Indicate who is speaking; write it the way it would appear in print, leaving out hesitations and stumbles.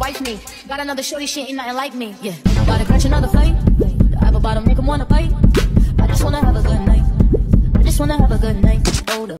Speaker 1: wife me. Got another shorty, she ain't nothing like me. Yeah, gotta catch another fight. I have a bottom, make him wanna bite. I just wanna have a good night. I just wanna have a good night.